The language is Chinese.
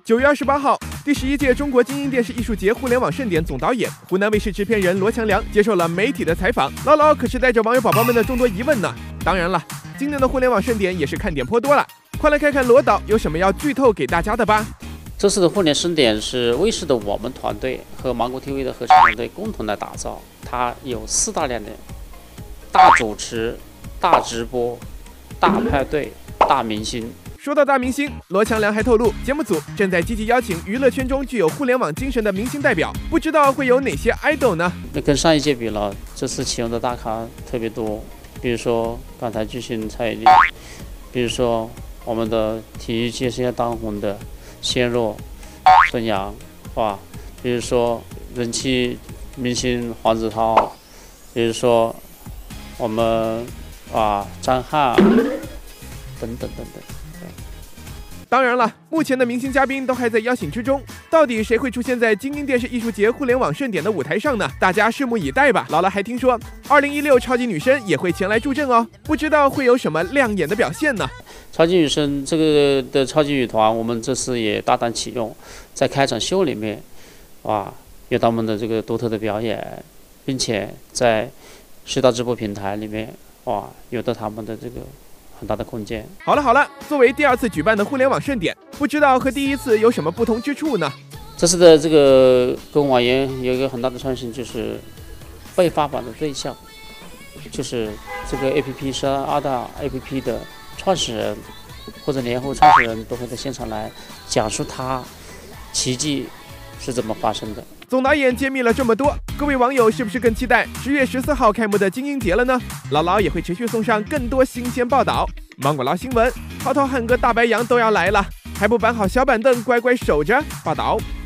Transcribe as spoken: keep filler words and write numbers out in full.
九月二十八号，第十一届中国精英电视艺术节互联网盛典总导演、湖南卫视制片人罗强良接受了媒体的采访。唠唠可是带着网友宝宝们的众多疑问呢。当然了，今年的互联网盛典也是看点颇多了。快来看看罗导有什么要剧透给大家的吧。 这次的互联盛典是卫视的我们团队和芒果 T V 的合成团队共同来打造，它有四大亮点：大主持、大直播、大派对、大明星。 说到大明星，罗强良还透露，节目组正在积极邀请娱乐圈中具有互联网精神的明星代表，不知道会有哪些 idol 呢？ 那跟上一届比了，这次启用的大咖特别多，比如说港台巨星蔡依林，比如说我们的体育界现在当红的鲜肉孙杨，哇，比如说人气明星黄子韬，比如说我们啊张翰等等等等。 当然了，目前的明星嘉宾都还在邀请之中，到底谁会出现在精英电视艺术节互联网盛典的舞台上呢？大家拭目以待吧。劳劳还听说，二零一六超级女声也会前来助阵哦，不知道会有什么亮眼的表现呢？ 超级女声这个的超级女团，我们这次也大胆启用，在开场秀里面，哇，有他们的这个独特的表演，并且在十大直播平台里面，哇，有的他们的这个很大的空间。 好了好了，作为第二次举办的互联网盛典，不知道和第一次有什么不同之处呢？ 这次的这个跟往年有一个很大的创新，就是被发榜的对象，就是这个 A P P 是二大 A P P 的创始人或者联合创始人都会在现场来讲述他奇迹是怎么发生的。 总导演揭秘了这么多，各位网友是不是更期待十月十四号开幕的精英节了呢？劳劳也会持续送上更多新鲜报道。芒果捞新闻，涛涛、汉哥、大白杨都要来了，还不搬好小板凳，乖乖守着报道。